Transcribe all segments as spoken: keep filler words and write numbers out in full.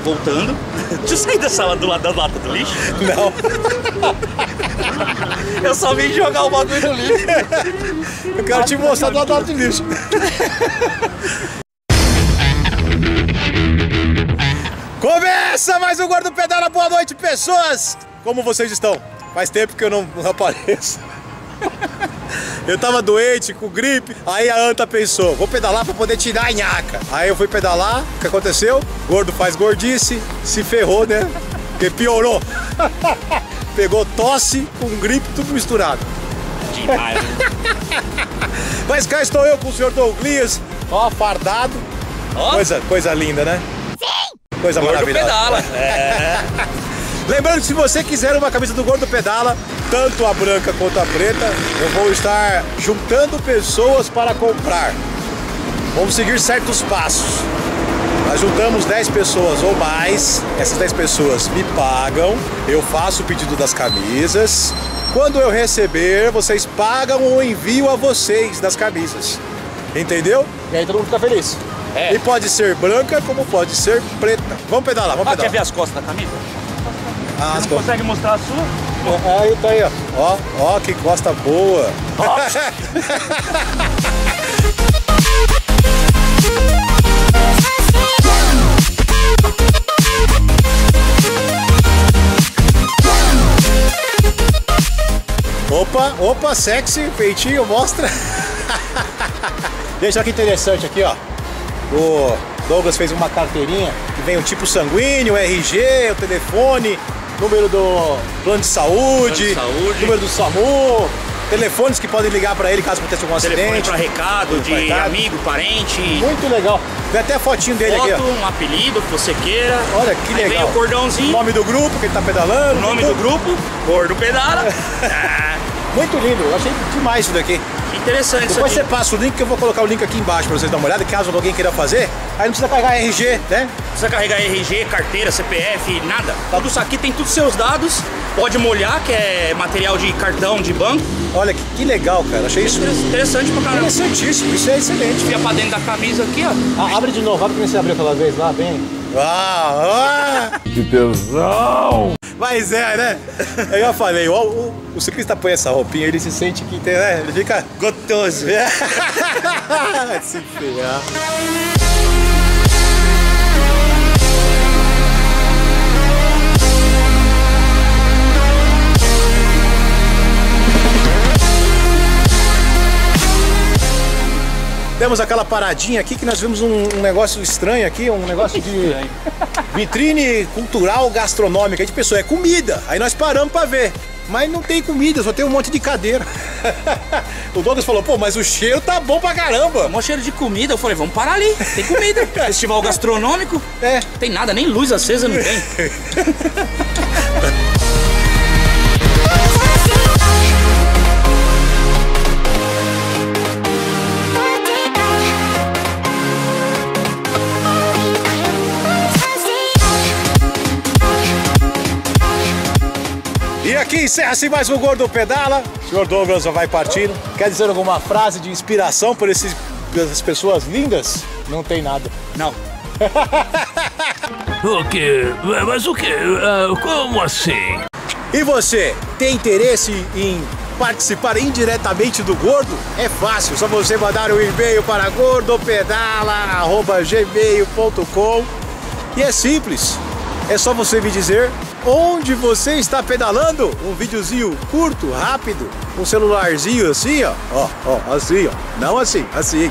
voltando. Deixa eu sair da sala do lado da lata do lixo. Não. Eu só vim jogar o bagulho no lixo. Eu quero te mostrar do lado do lixo. Começa mais um Gordo Pedala. Boa noite, pessoas. Como vocês estão? Faz tempo que eu não, não apareço. Eu tava doente, com gripe. Aí a Anta pensou, vou pedalar pra poder tirar a nhaca. Aí eu fui pedalar, o que aconteceu? Gordo faz gordice, se ferrou, né? Porque piorou. Pegou tosse com gripe, tudo misturado. Demais, né? Mas cá estou eu com o senhor Douglas, ó, fardado. Ó. Coisa, coisa linda, né? Sim! Coisa Gordo maravilhosa. Pedala. É. Lembrando que se você quiser uma camisa do Gordo Pedala, tanto a branca quanto a preta, eu vou estar juntando pessoas para comprar. Vamos seguir certos passos. Nós juntamos dez pessoas ou mais, essas dez pessoas me pagam, eu faço o pedido das camisas. Quando eu receber, vocês pagam o envio a vocês das camisas. Entendeu? E aí todo mundo fica feliz. É. E pode ser branca como pode ser preta. Vamos pedalar, vamos Ah, pedalar. quer ver as costas da camisa? Ah, Você não consegue mostrar a sua? Aí tá aí, ó. Ó, ó, que costa boa. Opa, opa, sexy, peitinho, mostra. Gente, olha que interessante aqui, ó. O Douglas fez uma carteirinha que vem o tipo sanguíneo, R G, o telefone, número do plano de saúde, plano de saúde. número do SAMU, telefones que podem ligar pra ele caso aconteça algum Telefone acidente. pra recado de recado. amigo, parente. Muito legal. Tem até a fotinho dele Foto, aqui, ó. um apelido que você queira. Olha que Aí legal. vem o cordãozinho. O nome do grupo que ele tá pedalando. O nome do grupo, Gordo Pedala. Ah, Muito lindo, eu achei demais isso daqui. que interessante isso Depois aqui. você passa o link que eu vou colocar o link aqui embaixo pra vocês darem uma olhada, caso alguém queira fazer. Aí não precisa carregar R G, né? Não precisa carregar R G, carteira, C P F, nada. Tudo isso aqui tem todos os seus dados. Pode molhar, que é material de cartão de banco. Olha que, que legal, cara. Achei isso Interessante pra caramba. interessantíssimo. Isso é excelente. Enfia pra dentro da camisa aqui, ó. Ah, abre de novo, abre que você abriu aquela vez lá, bem. Ah, ah. Que tesão! Mas é, né? Eu já falei, o, o, o ciclista põe essa roupinha, ele se sente que tem, né? Ele fica gostoso. Se ferrar. Temos aquela paradinha aqui que nós vimos um, um negócio estranho aqui, um negócio de vitrine cultural gastronômica. A gente pensou, é comida. Aí nós paramos pra ver. Mas não tem comida, só tem um monte de cadeira. O Douglas falou, pô, mas o cheiro tá bom pra caramba. Um cheiro de comida, eu falei, vamos parar ali. Tem comida. Festival gastronômico. É. Tem nada, nem luz acesa não tem. E aqui encerra-se mais um Gordo Pedala. O senhor Douglas já vai partindo. Quer dizer alguma frase de inspiração por esses, essas pessoas lindas? Não tem nada. Não. O quê? Mas o quê? Ah, como assim? E você, tem interesse em participar indiretamente do Gordo? É fácil, só você mandar um e-mail para gordopedala arroba gmail ponto com. E é simples, é só você me dizer onde você está pedalando. Um videozinho curto, rápido, um celularzinho assim, ó, ó, ó, assim, ó, não assim, assim.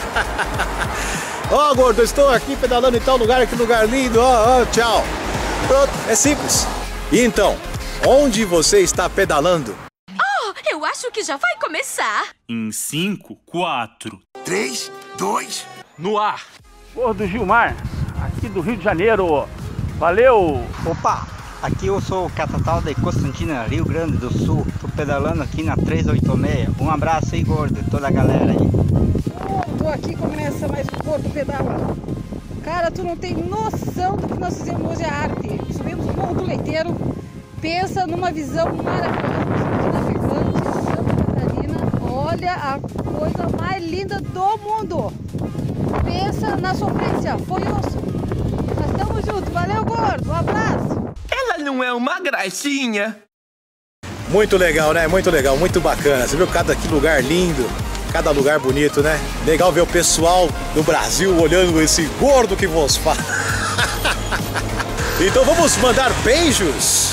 Ó, gordo, eu estou aqui pedalando em tal lugar, que lugar lindo, ó, ó, tchau. Pronto, é simples. E então, onde você está pedalando? Oh, eu acho que já vai começar. Em cinco, quatro, três, dois... no ar. Gordo Gilmar, aqui do Rio de Janeiro. Valeu! Opa, aqui eu sou o Catatal de Constantina, Rio Grande do Sul. Tô pedalando aqui na trezentos e oitenta e seis. Um abraço aí, gordo, toda a galera aí. Oh, tô aqui, começa mais um Gordo Pedala. Cara, tu não tem noção do que nós fizemos hoje, a arte. Subimos o Morro do Leiteiro. Pensa numa visão maravilhosa. Aqui na Ferrante, Santa Catarina. Olha a coisa mais linda do mundo. Pensa na sofrência, foi osso. Nós estamos juntos, valeu, Gordo! uma gracinha. Muito legal, né? Muito legal, muito bacana. Você viu cada que lugar lindo, cada lugar bonito, né? Legal ver o pessoal do Brasil olhando esse gordo que vos fala. Então vamos mandar beijos.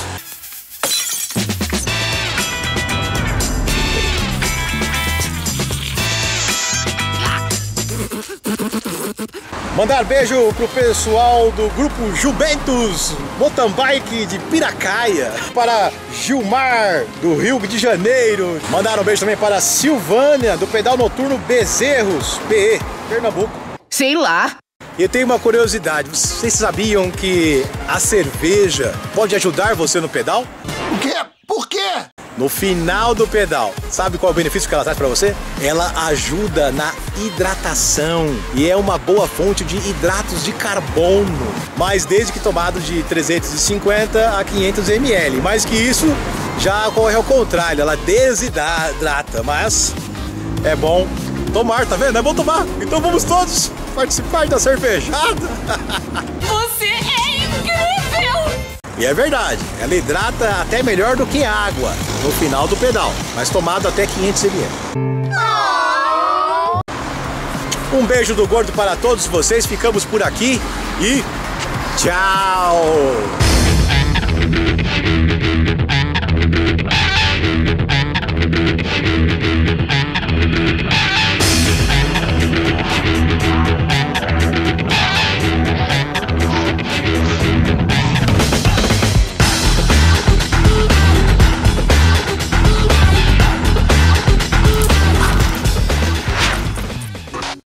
Mandar beijo pro pessoal do grupo Juventus Mountain Bike de Piracaia, para Gilmar do Rio de Janeiro. Mandar um beijo também para Silvânia do Pedal Noturno Bezerros, P E, Pernambuco. Sei lá. E tem uma curiosidade, vocês sabiam que a cerveja pode ajudar você no pedal? O quê? Por quê? No final do pedal, sabe qual é o benefício que ela traz para você? Ela ajuda na hidratação e é uma boa fonte de hidratos de carbono, mas desde que tomado de trezentos e cinquenta a quinhentos mililitros. Mais que isso, já ocorre ao contrário, ela desidrata, mas é bom tomar, tá vendo? É bom tomar, então vamos todos participar da cervejada. Você é incrível! E é verdade, ela hidrata até melhor do que água no final do pedal, mas tomado até quinhentos mililitros. Um beijo do gordo para todos vocês, ficamos por aqui e tchau!